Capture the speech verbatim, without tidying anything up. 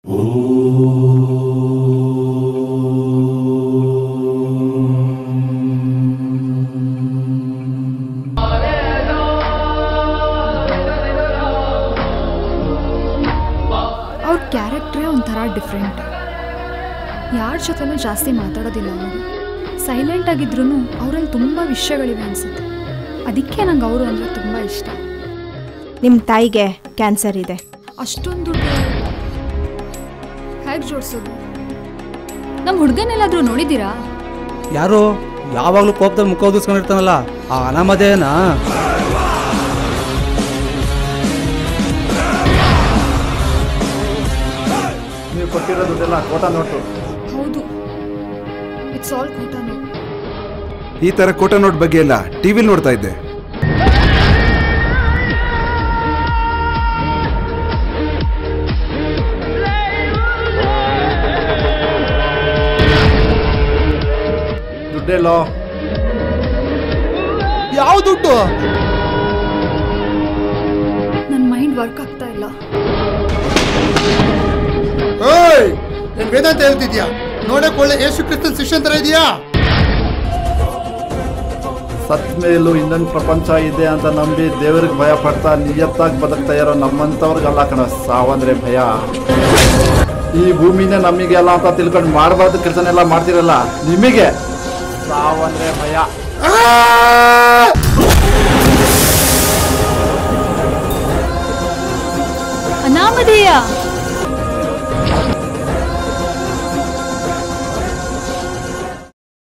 ಅವ್ರ ಕ್ಯಾರೆಕ್ಟ್ರೇ ಒಂಥರ ಡಿಫ್ರೆಂಟ್. ಯಾರ ಜೊತೆನೂ ಜಾಸ್ತಿ ಮಾತಾಡೋದಿಲ್ಲ ಅವರು. ಸೈಲೆಂಟ್ ಆಗಿದ್ರು ಅವರಲ್ಲಿ ತುಂಬ ವಿಷಯಗಳಿವೆ ಅನಿಸುತ್ತೆ. ಅದಕ್ಕೆ ನಂಗೆ ಅವರು ಅಂದರೆ ತುಂಬ ಇಷ್ಟ. ನಿಮ್ಮ ತಾಯಿಗೆ ಕ್ಯಾನ್ಸರ್ ಇದೆ. ಅಷ್ಟೊಂದು ದುಡ್ಡು ಹೇಗೆ ಜೋಡಿಸೋದು? ನಮ್ಮ ಹುಡುಗನೆಲ್ಲಾದರೂ ನೋಡಿದ್ದೀರಾ? ಯಾರು ಯಾವಾಗಲೂ ಕೋಪದಲ್ಲಿ ಮುಖ ಓದಿಸ್ಕೊಂಡಿರ್ತಾನಲ್ಲ, ಆ ಅನಾಮಧೇಯನಾ? ನೀವು ಕೊಟ್ಟಿರೋ ದುಡ್ಡೆಲ್ಲ ಕೋಟಾ ನೋಟು. ಹೌದು, ಇಟ್ಸ್ ಆಲ್ ಕೋಟಾ ನೋಟ್. ಈ ತರ ಕೋಟಾ ನೋಟ್ ಬಗ್ಗೆ ಎಲ್ಲ ಟಿವಿಲಿ ನೋಡ್ತಾ ಇದ್ದೆ. ದುಡ್ಡೆಲ್ಲೋ? ಯಾವ ದುಡ್ಡು? ನನ್ನ ಮೈಂಡ್ ವರ್ಕ್ ಆಗ್ತಾ ಇಲ್ಲ. ಏಯ್, ಏನ್ ವೇದಾಂತ ಹೇಳ್ತಿದ್ಯಾ? ನೋಡಕ್ ಒಳ್ಳೆ ಯೇಸು ಕ್ರಿಸ್ತನ್ ಶಿಷ್ಯನ್ ತರ ಇದೆಯಾ? ಸತ್ ಮೇಲೂ ಇನ್ನೊಂದು ಪ್ರಪಂಚ ಇದೆ ಅಂತ ನಂಬಿ ದೇವ್ರಿಗೆ ಭಯ ಪಡ್ತಾ ನಿಯತ್ತಾಗಿ ಬದುಕ್ತಾ ಇರೋ ನಮ್ಮಂಥವ್ರಿಗೆಲ್ಲ ಕಣ ಸಾವಂದ್ರೆ ಭಯ. ಈ ಭೂಮಿನೇ ನಮಗೆಲ್ಲ ಅಂತ ತಿಳ್ಕೊಂಡು ಮಾಡಬಾರ್ದು ಕೆಲಸನೆಲ್ಲ ಮಾಡ್ತಿರಲ್ಲ, ನಿಮಗೆ ಸಾವಂದ್ರೆ ಭಯ. ಅನಾಮಧೇಯ